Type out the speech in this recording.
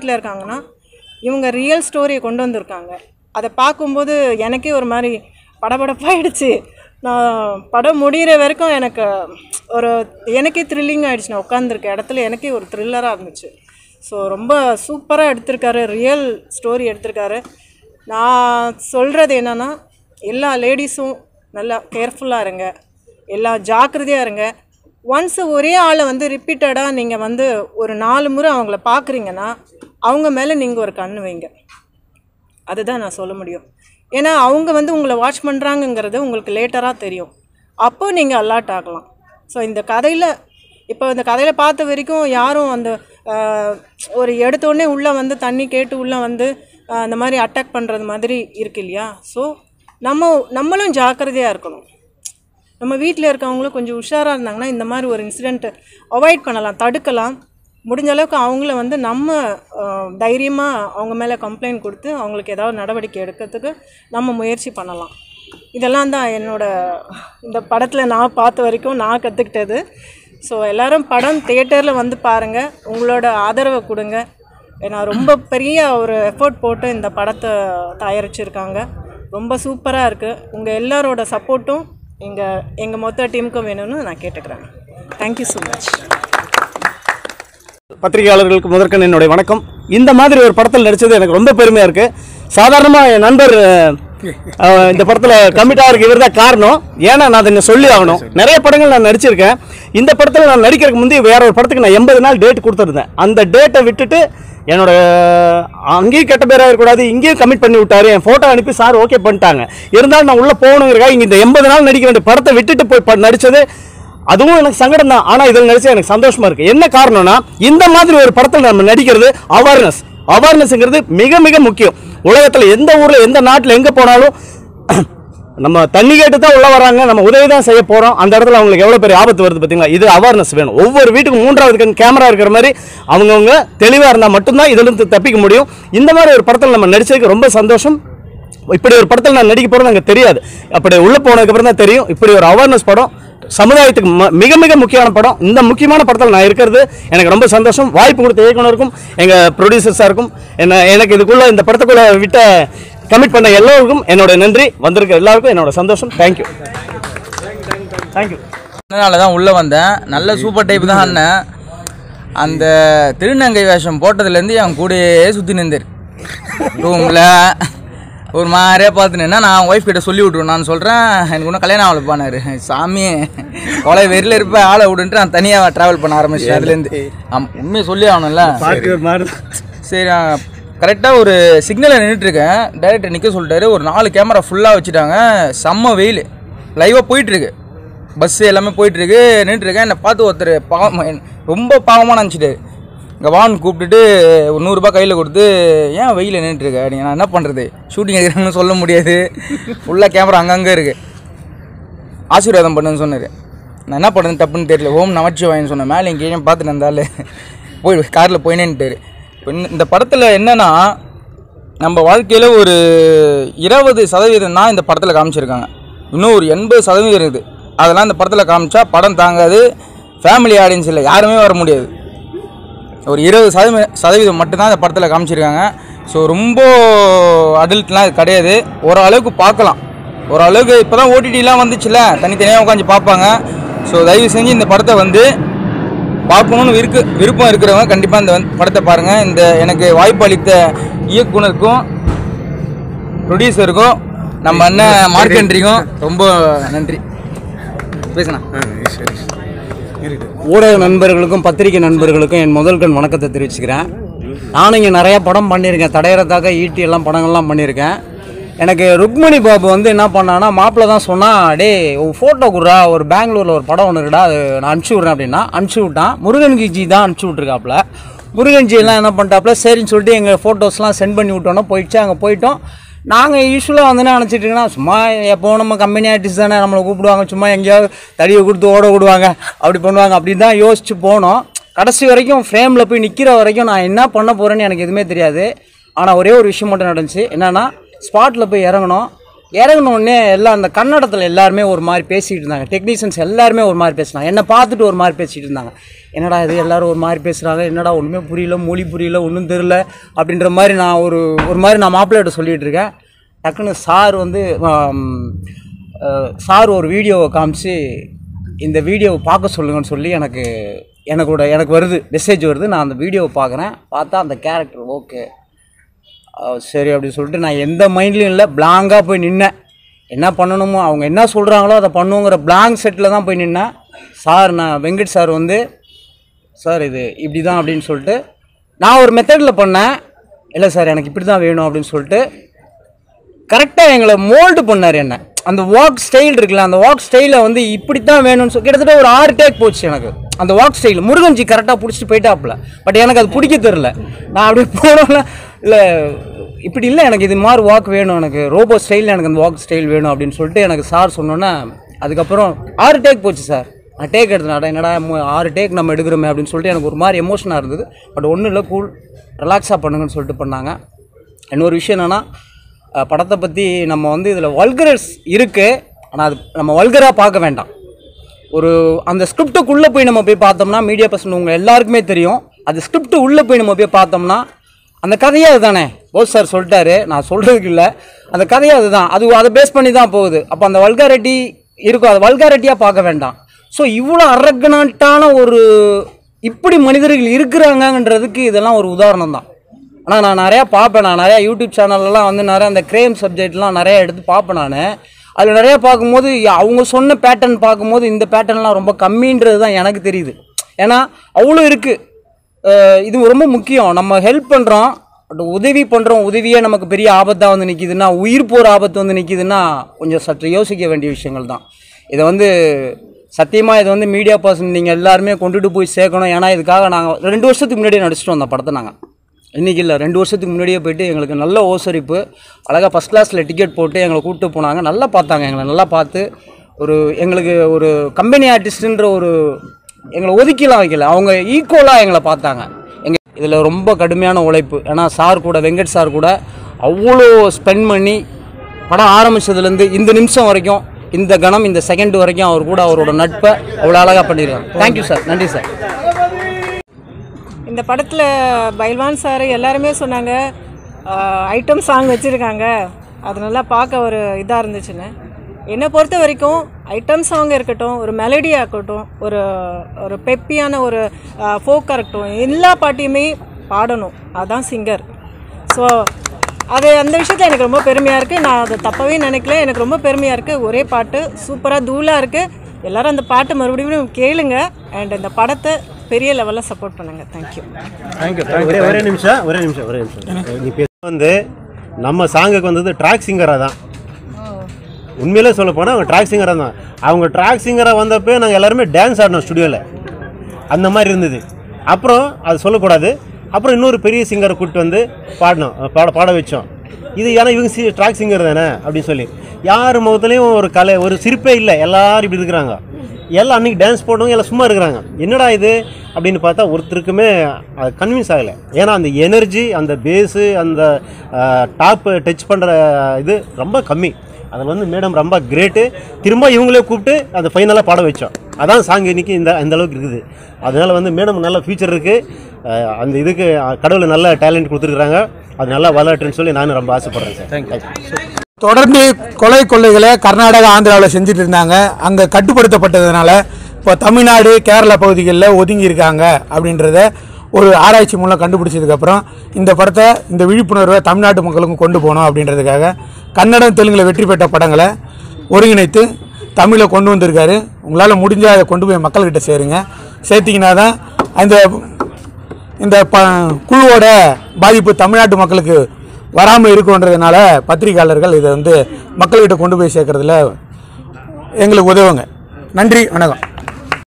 வீட்டில் இருக்காங்கன்னா இவங்க ரியல் ஸ்டோரியை கொண்டு வந்திருக்காங்க. அதை பார்க்கும்போது எனக்கே ஒரு மாதிரி படபடப்பாயிடுச்சு. நான் படம் முடிகிற வரைக்கும் எனக்கே த்ரில்லிங் ஆகிடுச்சு. நான் உட்காந்துருக்க இடத்துல எனக்கே ஒரு த்ரில்லராக இருந்துச்சு. ஸோ ரொம்ப சூப்பராக எடுத்திருக்காரு, ரியல் ஸ்டோரி எடுத்திருக்காரு. நான் சொல்கிறது என்னென்னா, எல்லா லேடிஸும் நல்லா கேர்ஃபுல்லாக இருங்க, எல்லா ஜாக்கிரதையாக இருங்க. ஒன்ஸ் ஒரே ஆளை ரிப்பீட்டடாக நீங்கள் ஒரு 4 முறை அவங்கள பார்க்குறீங்கன்னா அவங்க மேலே நீங்கள் ஒரு கண் வைங்க. அதுதான் நான் சொல்ல முடியும். ஏன்னா அவங்க உங்களை வாட்ச் பண்ணுறாங்கங்கிறது உங்களுக்கு லேட்டராக தெரியும். அப்போது நீங்கள் அலர்ட் ஆகலாம். ஸோ இந்த கதையில் பார்த்த வரைக்கும் யாரும் ஒரு எடுத்தோடனே உள்ளே தண்ணி கேட்டு உள்ளே அந்த மாதிரி அட்டாக் பண்ணுறது மாதிரி இருக்கு இல்லையா? ஸோ நம்மளும் ஜாக்கிரதையாக இருக்கணும். நம்ம வீட்டில் இருக்கவங்களும் கொஞ்சம் உஷாராக இருந்தாங்கன்னா இந்த மாதிரி ஒரு இன்சிடெண்ட்டை அவாய்ட் பண்ணலாம், தடுக்கலாம். முடிஞ்ச அளவுக்கு அவங்கள நம்ம தைரியமாக அவங்க மேலே கம்ப்ளைண்ட் கொடுத்து அவங்களுக்கு ஏதாவது நடவடிக்கை எடுக்கிறதுக்கு நம்ம முயற்சி பண்ணலாம். இதெல்லாம் தான் இந்த படத்தில் நான் பார்த்த வரைக்கும் நான் கற்றுக்கிட்டது. ஸோ எல்லோரும் படம் தியேட்டரில் பாருங்கள், உங்களோட ஆதரவை கொடுங்க. ஏன்னா ரொம்ப பெரிய ஒரு எஃபோர்ட் போட்டு இந்த படத்தை தயாரிச்சிருக்காங்க. ரொம்ப சூப்பராக இருக்குது. உங்கள் எல்லாரோட சப்போர்ட்டும் எங்கள் மொத்த டீமுக்கும் வேணும்னு நான் கேட்டுக்கிறேன். Thank you so much. பத்திரிகையாளர்களுக்கு முதற்கண் என்னுடைய வணக்கம். இந்த மாதிரி ஒரு படத்தில் நடித்தது எனக்கு ரொம்ப பெருமையாக இருக்குது. சாதாரணமாக என் நண்பர் இந்த படத்தில் கமிட்டாக இருக்கு, இவர் தான் காரணம். ஏன்னா நான் அதை சொல்லி ஆகணும். நிறைய படங்கள் நான் நடிச்சிருக்கேன். இந்த படத்தில் நான் நடிக்கிறதுக்கு முந்தைய வேற ஒரு படத்துக்கு நான் 80 நாள் டேட் கொடுத்துருந்தேன். அந்த டேட்டை விட்டுட்டு என்னோட அங்கேயும் கெட்ட பேராக இருக்கக்கூடாது, இங்கேயும் கமிட் பண்ணி விட்டாரு. என் ஃபோட்டோ அனுப்பி சார் ஓகே பண்ணிட்டாங்க. இருந்தாலும் நான் உள்ளே போகணுங்கிறக்கா இங்கே இந்த 80 நாள் நடிக்க வேண்டிய படத்தை விட்டுட்டு போய் நடித்தது அதுவும் எனக்கு சங்கடம் தான். ஆனால் இதில் நடிச்சா எனக்கு சந்தோஷமா இருக்கு. என்ன காரணம்னா, இந்த மாதிரி ஒரு படத்தில் நம்ம நடிக்கிறது அவேர்னஸ்ங்கிறது மிக மிக முக்கியம். உலகத்தில் எந்த ஊரில் எந்த நாட்டில் எங்கே போனாலும் நம்ம தண்ணி கேட்டு தான் உள்ள வராங்க, நம்ம உதவி தான் செய்ய போகிறோம். அந்த இடத்துல அவங்களுக்கு எவ்வளோ பெரிய ஆபத்து வருது பார்த்தீங்களா? இது அவேர்னஸ் வேணும். ஒவ்வொரு வீட்டுக்கும் 3வது கேமரா இருக்கிற மாதிரி அவங்கவுங்க தெளிவாக இருந்தால் மட்டும்தான் இதிலிருந்து தப்பிக்க முடியும். இந்த மாதிரி ஒரு படத்தில் நம்ம நடிச்சதுக்கு ரொம்ப சந்தோஷம். இப்படி ஒரு படத்தில் நான் நடிக்க போகிறது எனக்கு தெரியாது. அப்படி உள்ளே போனதுக்கப்புறம் தான் தெரியும். இப்படி ஒரு அவேர்னஸ் படம் சமுதாயத்துக்கு மிக மிக முக்கியமான படம். இந்த முக்கியமான படத்தில் நான் இருக்கிறது எனக்கு ரொம்ப சந்தோஷம். வாய்ப்பு கொடுத்த இயக்குனருக்கும் எங்கள் ப்ரொடியூசர்ஸாருக்கும் எனக்கு இதுக்குள்ளே இந்த படத்துக்குள்ளே விட்ட கமிட் பண்ண எல்லோருக்கும் என்னோட நன்றி. வந்திருக்க எல்லாருக்கும் என்னோட சந்தோஷம். தேங்க்யூ. அதனால தான் உள்ளே வந்தேன். நல்ல சூப்பர் டைப் தான் அண்ணன். அந்த திருநங்கை வேஷம் போட்டதுலேருந்து என் கூடயே சுற்றி நின்றார். ரூமில் ஒரு மாதிரியே பார்த்துனேன்னா நான் ஒய்ஃப் கிட்ட சொல்லி விட்ருவேன். நான் சொல்கிறேன் எனக்கு ஒன்றும் கல்யாணம் ஆகலை பானார். சாமி கொலை வெறியில் இருப்பேன், ஆளை விடுன்ட்டு நான் தனியாக ட்ராவல் பண்ண ஆரம்பிச்சேன். அதுலேருந்து உண்மையை சொல்லி ஆகணும்ல. சரி, கரெக்டாக ஒரு சிக்னலில் நின்றுட்டுருக்கேன். டைரக்டர் நிற்க சொல்லிட்டாரு. ஒரு 4 கேமரா ஃபுல்லாக வச்சுட்டாங்க. செம்ம வெயில், லைவாக போயிட்டுருக்கு. பஸ்ஸு எல்லாமே போயிட்டுருக்கு. நின்றுட்டுருக்கேன். என்னை பார்த்து ஒருத்தர் ரொம்ப பாவமாக நினச்சிட்டாரு. இங்கே வான்னு கூப்பிட்டுட்டு ஒரு 100 ரூபாய் கையில் கொடுத்து, ஏன் வெயில் நின்றுட்டுருக்க? நீங்கள் நான் என்ன பண்ணுறது, ஷூட்டிங் எடுக்கிறாங்கன்னு சொல்ல முடியாது, ஃபுல்லாக கேமரா அங்கங்கே இருக்குது, ஆசீர்வாதம் பண்ணுன்னு சொன்னார். நான் என்ன பண்ணுறது தப்புன்னு தெரியல. ஓம் நமச்சிவாயன்னு சொன்னேன். மேலே எங்கேயும் பார்த்துட்டு இருந்தாலும் போய் காரில் போயினேன்ட்டார். இந்த படத்தில் என்னென்னா, நம்ம வாழ்க்கையில் ஒரு 20% தான் இந்த படத்தில் காமிச்சிருக்காங்க. இன்னும் ஒரு 80% இருக்குது. அதெல்லாம் இந்த படத்தில் காமிச்சா படம் தாங்காது. ஃபேமிலி ஆடியன்ஸ் இல்லை, யாருமே வர முடியாது. ஒரு 20% மட்டும்தான் இந்த படத்தில் காமிச்சிருக்காங்க. ஸோ ரொம்ப அடல்ட்லாம் இது கிடையாது. ஓரளவுக்கு பார்க்கலாம். ஓரளவுக்கு இப்போ தான் ஓடிடிலாம் வந்துச்சுல, தனித்தனியாக உட்காந்து பார்ப்பாங்க. ஸோ தயவு செஞ்சு இந்த படத்தை பார்க்கணுன்னு விருப்பம் இருக்கிறவங்க கண்டிப்பாக இந்த படத்தை பாருங்கள். இந்த எனக்கு வாய்ப்பு அளித்த இயக்குனருக்கும் ப்ரொடியூசருக்கும் நம்ம அண்ணன் மார்க்கெண்ட்ரிக்கும் ரொம்ப நன்றி. பேசுண்ணா. ஊடக நண்பர்களுக்கும் பத்திரிகை நண்பர்களுக்கும் என் முதல்கண் வணக்கத்தை தெரிவிச்சுக்கிறேன். நானும் இங்கே நிறையா படம் பண்ணியிருக்கேன். தடையறதாக ஈட்டி எல்லாம் படங்கள்லாம் பண்ணியிருக்கேன். எனக்கு ருக்மணி பாபு என்ன பண்ணான்னா, மாப்பிள்ள தான் சொன்னால், டே ஃபோட்டோ கொடுறா, ஒரு பெங்களூரில் ஒரு படம் ஒன்று இருக்குடா, அது நான் அனுப்பிச்சி விட்றேன் அப்படின்னா அனுப்பிச்சி விட்டான். முருகன்ஜி தான் அனுப்பிச்சி விட்ருக்காப்புல. முருகன்ஜியெல்லாம் என்ன பண்ணிட்டாப்புல, சரின்னு சொல்லிட்டு எங்கள் ஃபோட்டோஸ்லாம் சென்ட் பண்ணி விட்டோன்னா போயிடுச்சு. அங்கே போயிட்டோம். நாங்கள் யூஸ்வலாக நினச்சிட்டு இருக்கோன்னா, சும்மா எப்போ நம்ம கம்பெனி ஆர்டிஸ்ட் தானே, நம்மளை கூப்பிடுவாங்க, சும்மா எங்கேயாவது தடியை கொடுத்து ஓட விடுவாங்க, அப்படி பண்ணுவாங்க, அப்படி தான் யோசிச்சு போனோம். கடைசி வரைக்கும் ஃப்ரேமில் போய் நிற்கிற வரைக்கும் நான் என்ன பண்ண போகிறேன்னு எனக்கு எதுவுமே தெரியாது. ஆனால் ஒரே ஒரு விஷயம் மட்டும் நடந்துச்சு. என்னென்னா, ஸ்பாட்டில் போய் இறங்கணும். இறங்கினோடனே எல்லாம் அந்த கன்னடத்தில் எல்லாருமே ஒரு மாதிரி பேசிகிட்டு இருந்தாங்க. டெக்னீஷியன்ஸ் எல்லாருமே ஒரு மாதிரி பேசினாங்க. என்னை பார்த்துட்டு ஒரு மாதிரி பேசிகிட்டு இருந்தாங்க. என்னடா இது எல்லோரும் ஒரு மாதிரி பேசுகிறாங்க, என்னடா ஒன்றுமே புரியல, மொழி புரியல, ஒன்றும் தெரில அப்படின்ற மாதிரி நான் ஒரு மாதிரி நான் மாப்பிள்ளைகிட்ட சொல்லிகிட்டு இருக்கேன். டக்குன்னு சார் ஒரு வீடியோவை காமிச்சு இந்த வீடியோவை பார்க்க சொல்லுங்கன்னு சொல்லி எனக்கு வருது, மெசேஜ் வருது. நான் அந்த வீடியோவை பார்க்குறேன். பார்த்தா அந்த கேரக்டர் ஓகே சரி அப்படின்னு சொல்லிட்டு நான் எந்த மைண்ட்லையும் இல்லை, பிளாங்காக போய் நின்னேன். என்ன பண்ணணுமோ அவங்க என்ன சொல்கிறாங்களோ அதை பண்ணுங்கிற பிளாங்க் செட்டில் தான் போய் நின்னேன். நான் வெங்கட் சார் சார் இது இப்படி தான் அப்படின்னு சொல்லிட்டு நான் ஒரு மெத்தடில் பண்ணேன். இல்லை சார் எனக்கு இப்படி தான் வேணும் அப்படின்னு சொல்லிட்டு கரெக்டாக எங்களை மோல்டு பண்ணார். என்ன அந்த வாக் ஸ்டைல் இருக்குல்ல, அந்த வாக் ஸ்டைலில் இப்படி தான் வேணும்னு சொல்லி கிட்டத்தட்ட ஒரு 6 டேக் போச்சு எனக்கு அந்த வாக் ஸ்டைல். முருகன்ஜி கரெக்டாக பிடிச்சிட்டு போயிட்டாப்புல. பட் எனக்கு அது பிடிக்க தெரில. நான் அப்படி போனோம்ல, இல்லை இப்படி இல்லை, எனக்கு இது மாதிரி வாக் வேணும், எனக்கு ரோபோ ஸ்டைலில் எனக்கு அந்த வாக் ஸ்டைல் வேணும் அப்படின்னு சொல்லிட்டு எனக்கு சார் சொன்னோன்னே அதுக்கப்புறம் 6 டேக் போச்சு சார். நான் டேக் எடுத்தேன். என்னடா 6 டேக் நம்ம எடுக்கிறோமே அப்படின்னு சொல்லிட்டு எனக்கு ஒரு மாதிரி எமோஷனாக இருந்தது. பட் ஒன்றும் இல்லை, கூல் ரிலாக்ஸாக பண்ணுங்கன்னு சொல்லிட்டு பண்ணாங்க. இன்னொரு விஷயம் என்னென்னா, படத்தை பற்றி நம்ம இதில் வல்கரஸ் இருக்குது, ஆனால் அது நம்ம வல்கராக பார்க்க வேண்டாம். அந்த ஸ்கிரிப்டுக்குள்ளே போய் நம்ம போய் பார்த்தோம்னா, மீடியா பர்சன் உங்கள் எல்லாருக்குமே தெரியும், அது ஸ்கிரிப்டு உள்ளே போய் நம்ம போய் பார்த்தோம்னா அந்த கதையே அதுதானே. போஸ் சார் சொல்லிட்டாரு, நான் சொல்கிறதுக்கு இல்லை, அந்த கதையே அதுதான். அதை பேஸ் பண்ணி தான் போகுது. அப்போ அந்த வல்காரிட்டி இருக்கும், அது வல்காரிட்டியாக பார்க்க வேண்டாம். ஸோ இவ்வளோ அரகனாட்டான இப்படி மனிதர்கள் இருக்கிறாங்கன்றதுக்கு இதெல்லாம் ஒரு உதாரணம் தான். ஆனால் நான் நிறையா பார்ப்பேன். நான் நிறையா யூடியூப் சேனல்லாம் நிறையா அந்த கிரைம் சப்ஜெக்ட்லாம் நிறையா எடுத்து பார்ப்பேன். நான் அதில் நிறையா பார்க்கும்போது அவங்க சொன்ன பேட்டர்ன் பார்க்கும்போது இந்த பேட்டர்ன்லாம் ரொம்ப கம்மின்றது தான் எனக்கு தெரியுது. ஏன்னா அவ்வளோ இருக்குது. இது ரொம்ப முக்கியம். நம்ம ஹெல்ப் பண்ணுறோம், உதவி பண்ணுறோம், உதவியே நமக்கு பெரிய ஆபத்தாக நிற்கிதுன்னா, உயிர் போகிற ஆபத்து நிற்கிதுன்னா கொஞ்சம் சற்று யோசிக்க வேண்டிய விஷயங்கள் தான். இதை சத்தியமாக இது மீடியா பர்சன் நீங்கள் எல்லாருமே கொண்டுட்டு போய் சேர்க்கணும். ஏன்னா இதுக்காக நாங்கள் 2 வருஷத்துக்கு முன்னாடியே நடிச்சிட்டு வந்தோம் படத்தை. நாங்கள் இன்றைக்கி இல்லை, 2 வருஷத்துக்கு முன்னாடியே போயிட்டு எங்களுக்கு நல்ல ஓசரிப்பு, அழகாக ஃபஸ்ட் கிளாஸில் டிக்கெட் போட்டு எங்களை கூப்பிட்டு போனாங்க. நல்லா பார்த்தாங்க, எங்களை நல்லா பார்த்து எங்களுக்கு ஒரு கம்பெனி ஆர்டிஸ்ட்டுன்ற எங்களை ஒதுக்கிலாம் வைக்கல, அவங்க ஈக்குவலாக எங்களை பார்த்தாங்க. இதில் ரொம்ப கடுமையான உழைப்பு. ஏன்னா சார் கூட, வெங்கட் சார் கூட அவ்வளோ ஸ்பெண்ட் பண்ணி படம் ஆரம்பித்ததுலேருந்து இந்த நிமிஷம் வரைக்கும், இந்த கணம், இந்த செகண்ட் வரைக்கும் அவர் கூட அவரோட நட்பை அவ்வளோ அழகாக பண்ணியிருக்காங்க. தேங்க்யூ சார், நன்றி சார். இந்த படத்தில் பைல்வான் சார் எல்லாருமே சொன்னாங்க ஐட்டம் சாங் வச்சுருக்காங்க, அது நல்லா பார்க்க ஒரு இதாக இருந்துச்சுன்னு. என்னை பொறுத்த வரைக்கும் ஐட்டம் சாங் இருக்கட்டும், ஒரு மெலடியாக இருக்கட்டும், ஒரு பெப்பியான ஒரு ஃபோக்காக இருக்கட்டும், எல்லா பாட்டையுமே பாடணும், அதுதான் சிங்கர். ஸோ அந்த விஷயத்தில் எனக்கு ரொம்ப பெருமையாக இருக்குது. நான் அதை தப்பவே நினைக்கல, எனக்கு ரொம்ப பெருமையாக இருக்குது. ஒரே பாட்டு சூப்பராக தூளாக இருக்குது. எல்லோரும் அந்த பாட்டு மறுபடியும் கேளுங்க. அண்ட் இந்த படத்தை பெரிய லெவலில் சப்போர்ட் பண்ணுங்கள். தேங்க்யூ. ஒரே நிமிஷம். நீ நம்ம சாங்குக்கு வந்தது ட்ராக் சிங்கராக தான். உண்மையிலே சொல்ல போனால் அவங்க ட்ராக் சிங்கராக தான். அவங்க ட்ராக் சிங்கராக வந்தப்போ நாங்கள் எல்லாருமே டான்ஸ் ஆடினோம் ஸ்டுடியோவில். அந்த மாதிரி இருந்தது. அப்புறம் அது சொல்லக்கூடாது. அப்புறம் இன்னொரு பெரிய சிங்கரை கூப்பிட்டு பாட வச்சோம். இது ஏன்னா இவங்க ட்ராக் சிங்கர் தானே அப்படின்னு சொல்லி யார் முகத்துலேயும் ஒரு சிரிப்பே இல்லை. எல்லோரும் இப்படி இருக்கிறாங்க. எல்லாம் அன்றைக்கி டான்ஸ் போட்டவங்க எல்லாம் சும்மா இருக்கிறாங்க. என்னடா இது அப்படின்னு பார்த்தா ஒருத்தருக்குமே அது கன்வின்ஸ் ஆகலை. ஏன்னா அந்த எனர்ஜி, அந்த பேஸு, அந்த டாப்பு டச் பண்ணுற இது ரொம்ப கம்மி. அதில் மேடம் ரொம்ப கிரேட்டு. திரும்ப இவங்களே கூப்பிட்டு அந்த ஃபைனலாக பாட வச்சோம். அதான் சாங் இன்றைக்கி இந்த அளவுக்கு இருக்குது. அதனால் மேடம் நல்ல ஃபியூச்சர் இருக்குது. அந்த இதுக்கு கடவுள் நல்ல டேலண்ட் கொடுத்துருக்குறாங்க. அது நல்லா வளரட்டுன்னு சொல்லி நானும் ரொம்ப ஆசைப்பட்றேன் சார். தேங்க்யூ. தொடர்ந்து கொள்ளைகளை கர்நாடகா, ஆந்திராவில் செஞ்சுட்டு இருந்தாங்க. அங்கே கட்டுப்படுத்தப்பட்டதுனால இப்போ தமிழ்நாடு, கேரளா பகுதிகளில் ஒதுங்கி இருக்காங்க அப்படின்றத ஒரு ஆராய்ச்சி மூலம் கண்டுபிடிச்சதுக்கப்புறம் இந்த படத்தை, இந்த விழிப்புணர்வை தமிழ்நாட்டு மக்களுக்கும் கொண்டு போகணும் அப்படின்றதுக்காக கன்னடம், தெலுங்கில் வெற்றி பெற்ற படங்களை ஒருங்கிணைத்து தமிழில் கொண்டு வந்திருக்காரு. உங்களால் முடிஞ்சால் அதை கொண்டு போய் மக்கள்கிட்ட சேருங்க. சேர்த்திங்கன்னா தான் இந்த குழுவோட பாதிப்பு தமிழ்நாட்டு மக்களுக்கு வராமல் இருக்குன்றதுனால பத்திரிகையாளர்கள் இதை மக்கள்கிட்ட கொண்டு போய் சேர்க்கறதுல எங்களுக்கு உதவுங்க. நன்றி, வணக்கம்.